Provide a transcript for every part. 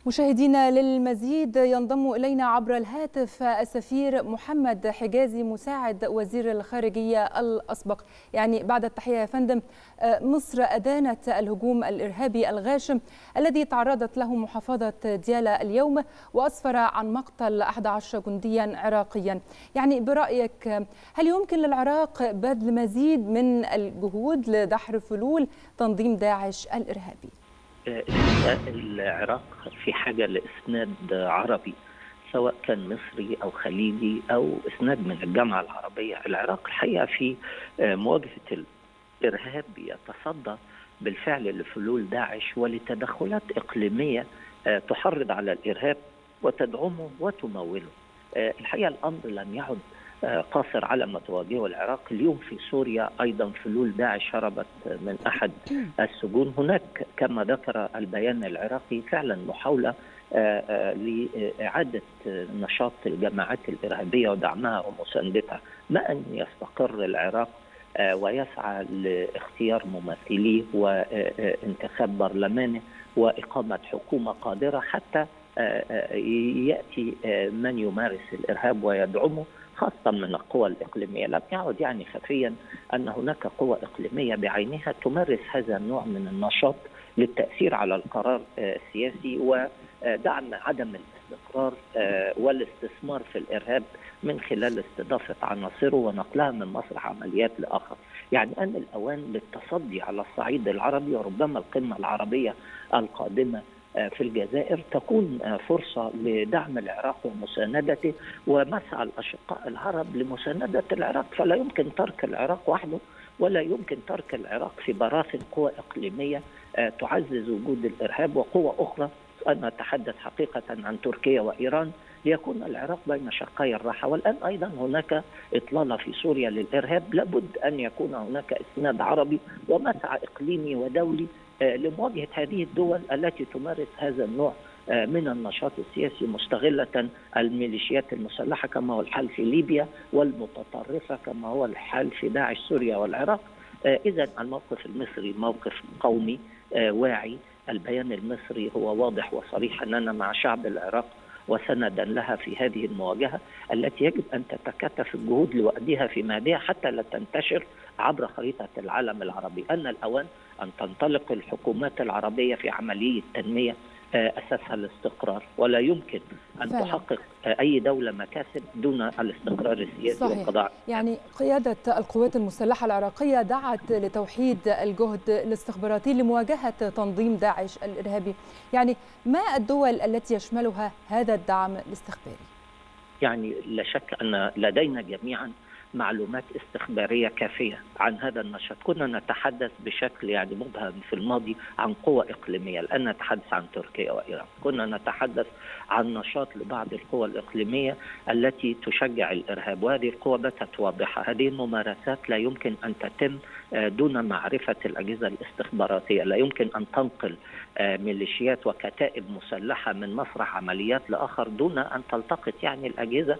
مشاهدينا، للمزيد ينضم إلينا عبر الهاتف السفير محمد حجازي مساعد وزير الخارجية الأسبق. بعد التحية يا فندم، مصر أدانت الهجوم الإرهابي الغاشم الذي تعرضت له محافظة ديالى اليوم وأسفر عن مقتل 11 جنديا عراقيا. برأيك هل يمكن للعراق بذل مزيد من الجهود لدحر فلول تنظيم داعش الإرهابي؟ العراق في حاجة لإسناد عربي، سواء كان مصري أو خليجي أو إسناد من الجامعة العربية. العراق الحقيقة في مواجهة الإرهاب يتصدى بالفعل لفلول داعش ولتدخلات إقليمية تحرض على الإرهاب وتدعمه وتموله. الحقيقة الأمر لم يعد قاصر على ما تواجهه العراق. اليوم في سوريا أيضا فلول داعش هربت من أحد السجون. هناك كما ذكر البيان العراقي فعلا محاولة لإعادة نشاط الجماعات الإرهابية ودعمها ومساندتها، ما أن يستقر العراق ويسعى لاختيار ممثليه وانتخاب برلمانه وإقامة حكومة قادرة حتى يأتي من يمارس الإرهاب ويدعمه، خاصة من القوى الإقليمية. لم يعد خفيا أن هناك قوى إقليمية بعينها تمارس هذا النوع من النشاط للتأثير على القرار السياسي ودعم عدم الاستقرار والاستثمار في الإرهاب من خلال استضافة عناصره ونقلها من مسرح عمليات لآخر. أن الأوان للتصدي على الصعيد العربي، وربما القمة العربية القادمة في الجزائر تكون فرصة لدعم العراق ومساندته، ومسعى الأشقاء العرب لمساندة العراق. فلا يمكن ترك العراق وحده، ولا يمكن ترك العراق في براثن قوى إقليمية تعزز وجود الإرهاب وقوى أخرى. أنا أتحدث حقيقة عن تركيا وإيران ليكون العراق بين شقي الراحة. والآن أيضا هناك إطلالة في سوريا للإرهاب، لابد أن يكون هناك إسناد عربي ومسعى إقليمي ودولي لمواجهة هذه الدول التي تمارس هذا النوع من النشاط السياسي، مستغلة الميليشيات المسلحة كما هو الحال في ليبيا، والمتطرفة كما هو الحال في داعش سوريا والعراق. إذن الموقف المصري موقف قومي واعي. البيان المصري هو واضح وصريح أننا مع شعب العراق وسندا لها في هذه المواجهة التي يجب أن تتكاتف الجهود لوأدها في مهدها حتى لا تنتشر عبر خريطة العالم العربي. أن الأوان أن تنطلق الحكومات العربية في عملية تنمية أساسها الاستقرار، ولا يمكن أن تحقق أي دولة مكاسب دون الاستقرار السياسي والقضاء. قيادة القوات المسلحة العراقية دعت لتوحيد الجهد الاستخباراتي لمواجهة تنظيم داعش الإرهابي. ما الدول التي يشملها هذا الدعم الاستخباري؟ لا شك أن لدينا جميعا معلومات استخبارية كافية عن هذا النشاط. كنا نتحدث بشكل مبهم في الماضي عن قوى إقليمية، الآن نتحدث عن تركيا وإيران. كنا نتحدث عن نشاط لبعض القوى الإقليمية التي تشجع الإرهاب، وهذه القوى باتت واضحة. هذه الممارسات لا يمكن أن تتم دون معرفة الأجهزة الاستخباراتية. لا يمكن أن تنقل ميليشيات وكتائب مسلحة من مسرح عمليات لآخر دون أن تلتقط الأجهزة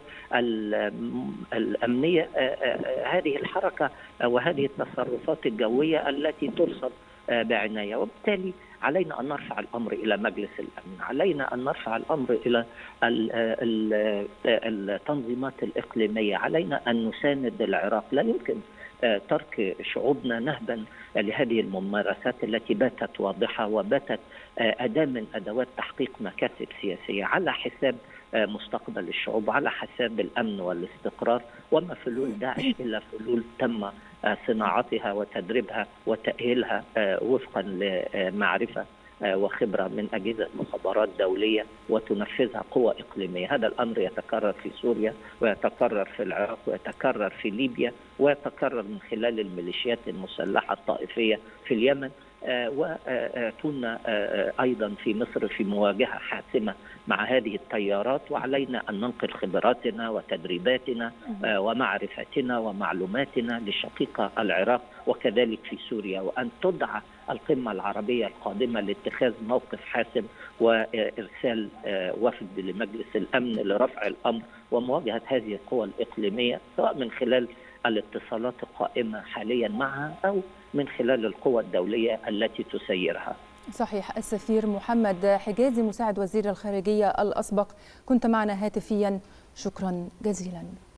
الأمنية هذه الحركة وهذه التصرفات الجوية التي ترصد بعناية. وبالتالي علينا أن نرفع الأمر إلى مجلس الأمن، علينا أن نرفع الأمر إلى التنظيمات الإقليمية، علينا أن نساند العراق. لا يمكن ترك شعوبنا نهبا لهذه الممارسات التي باتت واضحة وباتت أداة من أدوات تحقيق مكاسب سياسية على حساب مستقبل الشعوب وعلى حساب الأمن والاستقرار. وما فلول داعش إلا فلول تم صناعتها وتدريبها وتأهيلها وفقا لمعرفة وخبرة من أجهزة مخابرات دولية وتنفذها قوى إقليمية. هذا الأمر يتكرر في سوريا ويتكرر في العراق ويتكرر في ليبيا ويتكرر من خلال الميليشيات المسلحة الطائفية في اليمن. وكنا أيضا في مصر في مواجهة حاسمة مع هذه التيارات، وعلينا أن ننقل خبراتنا وتدريباتنا ومعرفتنا ومعلوماتنا لشقيقة العراق وكذلك في سوريا، وأن تدعى القمة العربية القادمة لاتخاذ موقف حاسم وإرسال وفد لمجلس الأمن لرفع الأمر ومواجهة هذه القوى الإقليمية، سواء من خلال الاتصالات القائمة حاليا معها أو من خلال القوى الدولية التي تسيرها. صحيح. السفير محمد حجازي مساعد وزير الخارجية الأسبق كنت معنا هاتفيا، شكرا جزيلا.